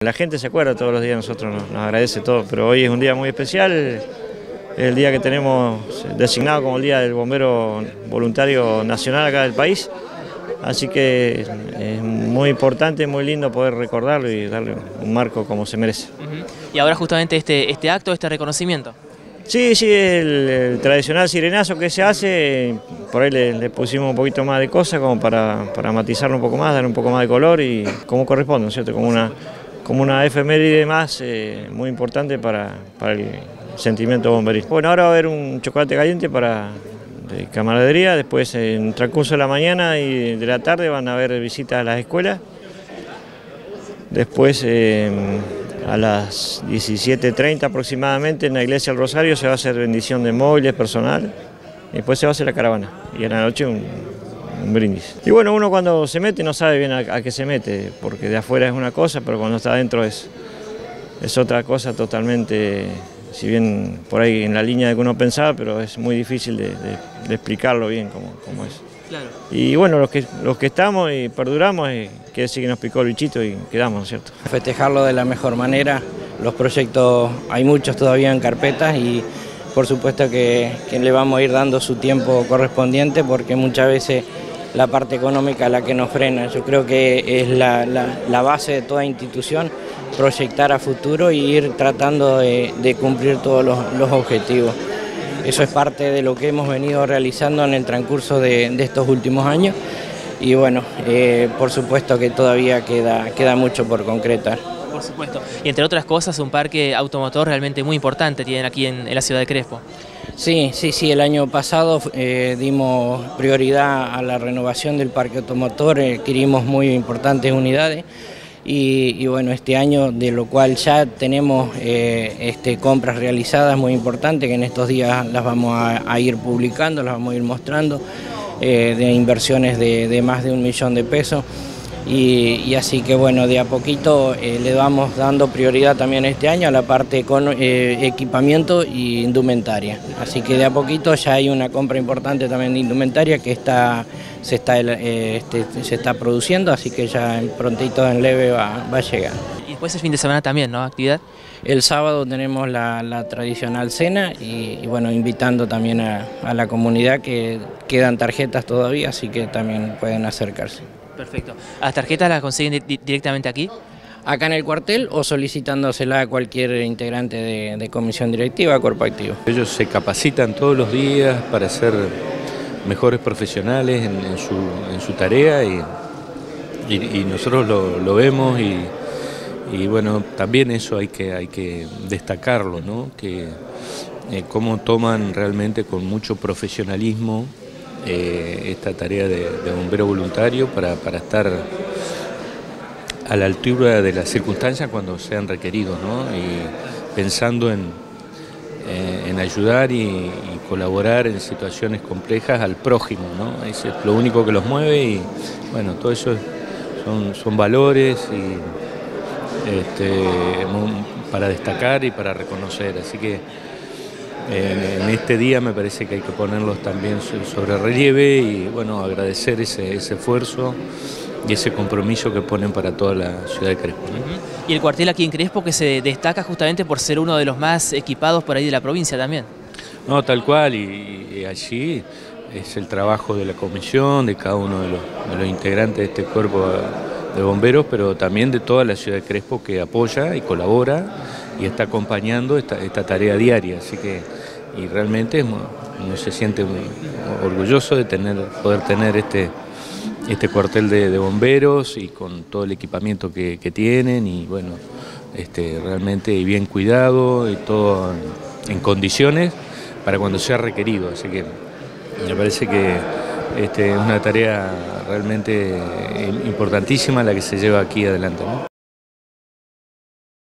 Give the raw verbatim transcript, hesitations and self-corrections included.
La gente se acuerda todos los días, nosotros nos, nos agradece todo, pero hoy es un día muy especial, el día que tenemos designado como el Día del Bombero Voluntario Nacional acá del país, así que es muy importante, muy lindo poder recordarlo y darle un marco como se merece. Uh-huh. Y ahora justamente este, este acto, este reconocimiento. Sí, sí, el, el tradicional sirenazo que se hace, por ahí le, le pusimos un poquito más de cosas como para, para matizarlo un poco más, dar un poco más de color y como corresponde, ¿no es cierto? Como una, como una efeméride más eh, muy importante para, para el sentimiento bomberil. Bueno, ahora va a haber un chocolate caliente para de camaradería, después en el transcurso de la mañana y de la tarde van a haber visitas a las escuelas, después eh, a las diecisiete treinta aproximadamente en la iglesia del Rosario se va a hacer bendición de móviles, personal, y después se va a hacer la caravana y en la noche un, un brindis. Y bueno, uno cuando se mete no sabe bien a, a qué se mete, porque de afuera es una cosa, pero cuando está adentro es, es otra cosa totalmente, si bien por ahí en la línea de que uno pensaba, pero es muy difícil de, de, de explicarlo bien cómo, cómo es. Claro. Y bueno, los que, los que estamos y perduramos, eh, quiere decir que nos picó el bichito y quedamos, ¿no es cierto? Festejarlo de la mejor manera, los proyectos hay muchos todavía en carpetas y por supuesto que, que le vamos a ir dando su tiempo correspondiente porque muchas veces la parte económica es la que nos frena. Yo creo que es la, la, la base de toda institución, proyectar a futuro y ir tratando de, de cumplir todos los, los objetivos. Eso es parte de lo que hemos venido realizando en el transcurso de, de estos últimos años y bueno, eh, por supuesto que todavía queda, queda mucho por concretar. Por supuesto. Y entre otras cosas, un parque automotor realmente muy importante tienen aquí en, en la ciudad de Crespo. Sí, sí, sí, el año pasado eh, dimos prioridad a la renovación del parque automotor, eh, adquirimos muy importantes unidades. Y, y bueno, este año, de lo cual ya tenemos eh, este, compras realizadas muy importantes, que en estos días las vamos a, a ir publicando, las vamos a ir mostrando, eh, de inversiones de, de más de un millón de pesos. Y, y así que bueno, de a poquito eh, le vamos dando prioridad también este año a la parte con eh, equipamiento y indumentaria. Así que de a poquito ya hay una compra importante también de indumentaria que está, se, está, eh, este, se está produciendo, así que ya prontito en leve va, va a llegar. Y después el fin de semana también, ¿no? ¿Actividad? El sábado tenemos la, la tradicional cena y, y bueno, invitando también a, a la comunidad que quedan tarjetas todavía, así que también pueden acercarse. Perfecto. ¿Las tarjetas las consiguen di directamente aquí? Acá en el cuartel o solicitándosela a cualquier integrante de, de comisión directiva, cuerpo activo. Ellos se capacitan todos los días para ser mejores profesionales en, en, su, en su tarea y, y, y nosotros lo, lo vemos y, y bueno, también eso hay que, hay que destacarlo, ¿no? Que eh, cómo toman realmente con mucho profesionalismo Eh, esta tarea de, de bombero voluntario para, para estar a la altura de las circunstancias cuando sean requeridos, ¿no? Y pensando en, eh, en ayudar y, y colaborar en situaciones complejas al prójimo, ¿no? Eso es lo único que los mueve y bueno, todo eso son, son valores y, este, para destacar y para reconocer, así que en este día me parece que hay que ponerlos también sobre relieve y bueno, agradecer ese, ese esfuerzo y ese compromiso que ponen para toda la ciudad de Crespo, ¿no? Uh-huh. Y el cuartel aquí en Crespo que se destaca justamente por ser uno de los más equipados por ahí de la provincia también. No, tal cual, y, y allí es el trabajo de la comisión, de cada uno de los, de los integrantes de este cuerpo de bomberos, pero también de toda la ciudad de Crespo que apoya y colabora y está acompañando esta, esta tarea diaria, así que y realmente uno se siente muy orgulloso de tener, poder tener este, este cuartel de, de bomberos y con todo el equipamiento que, que tienen y bueno, este, realmente bien cuidado y todo en condiciones para cuando sea requerido, así que me parece que este, es una tarea realmente importantísima la que se lleva aquí adelante, ¿no?